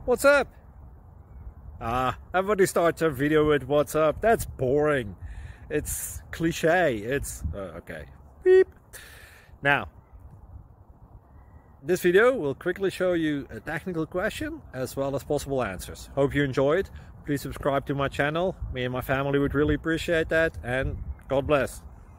What's up? Everybody starts a video with what's up. That's boring. It's cliche. It's okay. Beep. Now, this video will quickly show you a technical question as well as possible answers. Hope you enjoyed. Please subscribe to my channel. Me and my family would really appreciate that, and God bless.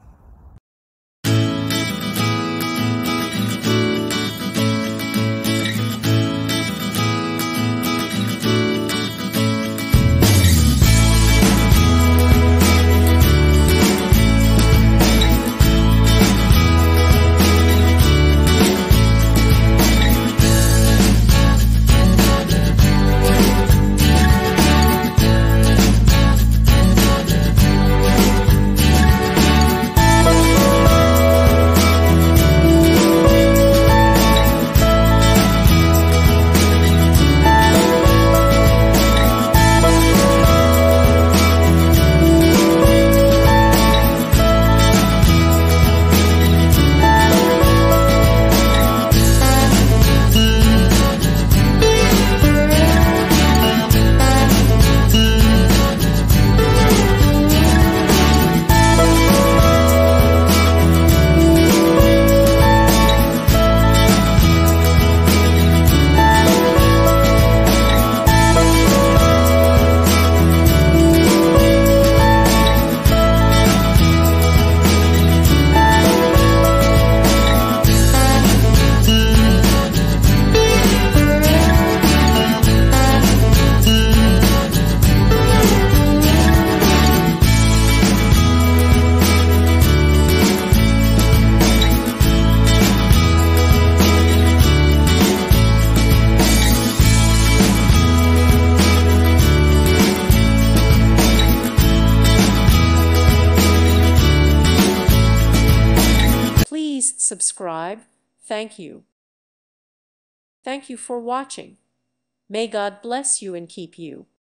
Please subscribe. Thank you. Thank you for watching. May God bless you and keep you.